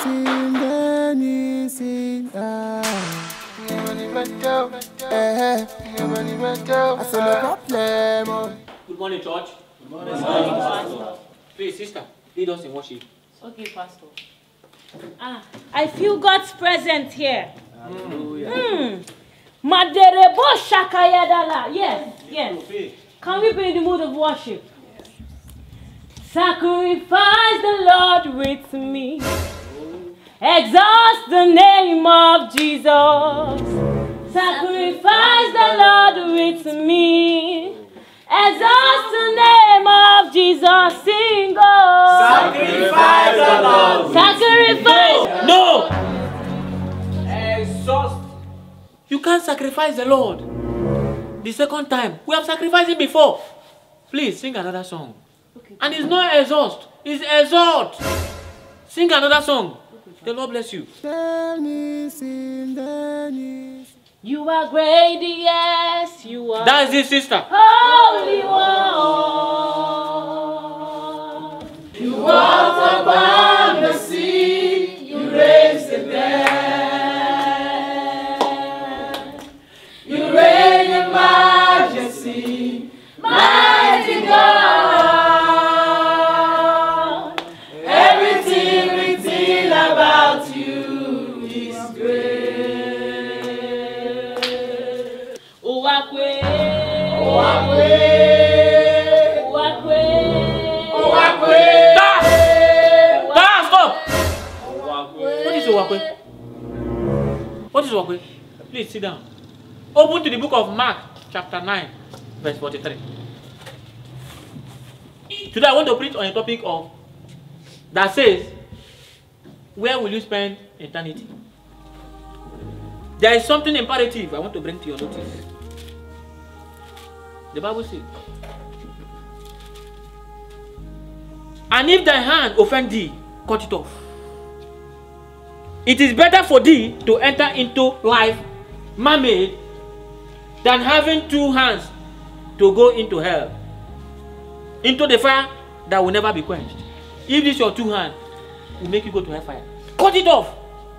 Good morning, church. Good morning, Pastor. Please, sister, lead us in worship. Okay, Pastor. I feel God's presence here. Maderebo Shakayadala. Yes. Can we be in the mood of worship? Sacrifice the Lord with me. Exalt the name of Jesus. Sacrifice the Lord with me. Exalt the name of Jesus. Sing, oh. Sacrifice the Lord. Sacrifice. No. Exhaust. You can't sacrifice the Lord. The second time. We have sacrificed him before. Please sing another song. Okay. And it's not exhaust. It's exalt. Sing another song. The Lord bless you. You are great, yes, you are. That is it, sister. Holy One. You walk upon the sea, you raise the dead. You reign in majesty, mighty God. Everything written about you is great. Stop! What is Wakwe? Please sit down. Open to the book of Mark, chapter 9, verse 43. Today I want to preach on a topic that says, where will you spend eternity? There is something imperative I want to bring to your notice. The Bible says, and if thy hand offend thee, cut it off. It is better for thee to enter into life married than having two hands to go into hell, into the fire that will never be quenched. If this your two hands will make you go to hellfire, cut it off.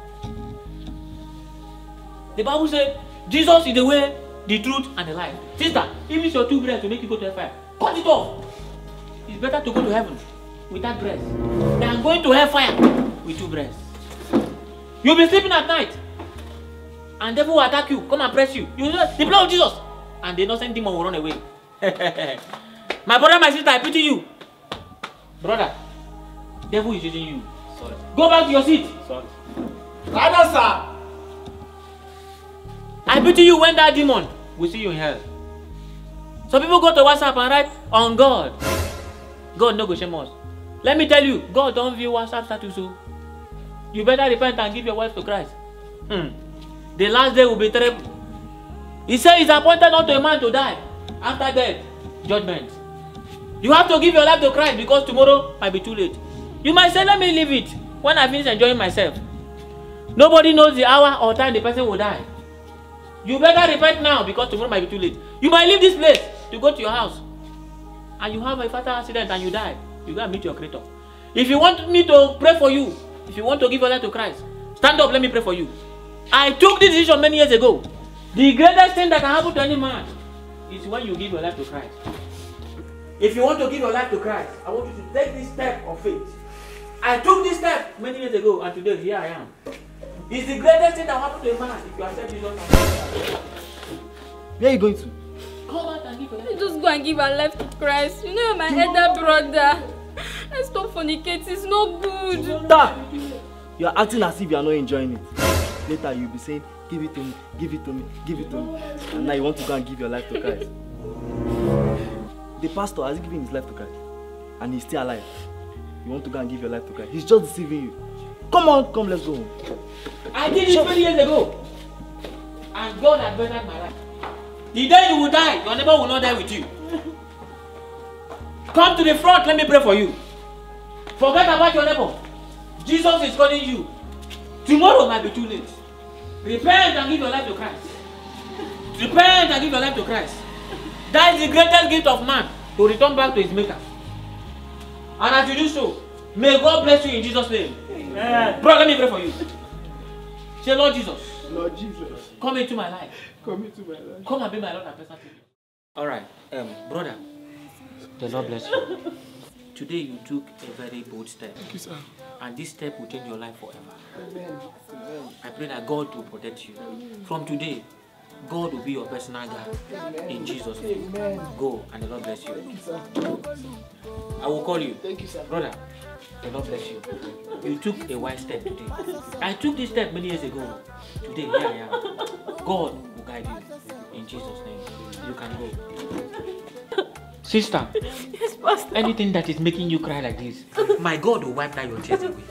The Bible said Jesus is the way, the truth, and the life. Sister, if it's your two breasts to make you go to hellfire, cut it off. It's better to go to heaven with that breast than going to hellfire with two breasts. You'll be sleeping at night, and devil will attack you, come and press you. You know the blood of Jesus, and the innocent demon will run away. My brother, my sister, I pity you. Brother, devil is using you. Sorry. Go back to your seat. Sorry. Rather, sir. I pity you when that demon will see you in hell. Some people go to WhatsApp and write on God. God no go shame us. Let me tell you, God don't view WhatsApp status. So you better repent and give your wife to Christ. The last day will be terrible. He said it's appointed unto a man to die. After death, judgment. You have to give your life to Christ because tomorrow might be too late. You might say, let me leave it when I finish enjoying myself. Nobody knows the hour or time the person will die. You better repent now because tomorrow might be too late. You might leave this place to go to your house and you have a fatal accident and you die. You gotta meet your Creator. If you want me to pray for you, if you want to give your life to Christ, stand up, let me pray for you. I took this decision many years ago. The greatest thing that can happen to any man is when you give your life to Christ. If you want to give your life to Christ, I want you to take this step of faith. I took this step many years ago and today here I am. It's the greatest thing that happened to a man if you accept Jesus. Where are you going to? Come out and give your life. Just go and give our life to Christ. You know you're my elder brother. Let's stop fornicating. It's not good. Stop! You are acting as if you are not enjoying it. Later you'll be saying, give it to me, give it to me, give it to me. And now you want to go and give your life to Christ. The pastor has given his life to Christ. And he's still alive. You want to go and give your life to Christ. He's just deceiving you. Come on, come, let's go home. I did it 20 years ago. And God has bettered my life. The day you will die, your neighbor will not die with you. Come to the front, let me pray for you. Forget about your neighbor. Jesus is calling you. Tomorrow might be too late. Repent and give your life to Christ. Repent and give your life to Christ. That is the greatest gift of man, to return back to his maker. And as you do so, may God bless you in Jesus' name. Bro, let me pray for you. Say, Lord Jesus. Lord Jesus, Come into my life. come into my life. Come and be my Lord and personal Savior. Alright, brother. The Lord bless you. Today you took a very bold step. Thank you, sir. And this step will change your life forever. Amen. Amen. I pray that God will protect you. From today, God will be your personal guide. In Jesus' name. Amen. Go and the Lord bless you. Thank you, sir. I will call you. Thank you, sir. Brother, the Lord bless you. You took a wise step today. I took this step many years ago. Today, here I am. God will guide you. In Jesus' name. You can go. Sister, Yes, Pastor. anything that is making you cry like this, my God will wipe down your tears away.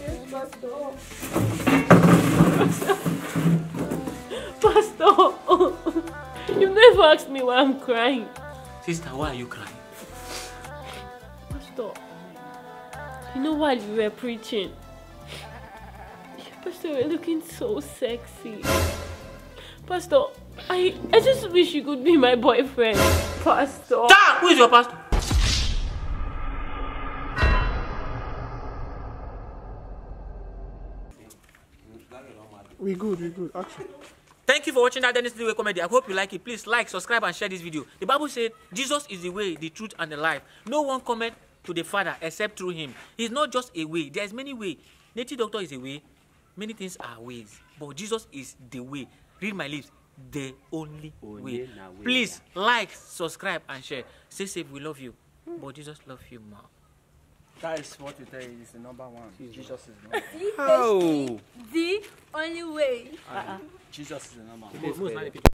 Pastor, you've never asked me why I'm crying. Sister, why are you crying? Pastor, you know while you were preaching, Pastor, you were looking so sexy. Pastor, I just wish you could be my boyfriend. Pastor. Sir, who is your pastor? We good. Action. Thank you for watching that Dennis Leeway comedy. I hope you like it. Please like, subscribe, and share this video. The Bible said Jesus is the way, the truth, and the life. No one cometh to the Father except through him. He's not just a way. There's many ways. Native doctor is a way. Many things are ways. But Jesus is the way. Read my lips. The only way. Please like, subscribe, and share. Stay safe. We love you. But Jesus loves you more. That is what you tell you is the number one. Jesus is the number one. The only way. Jesus is the number one. Most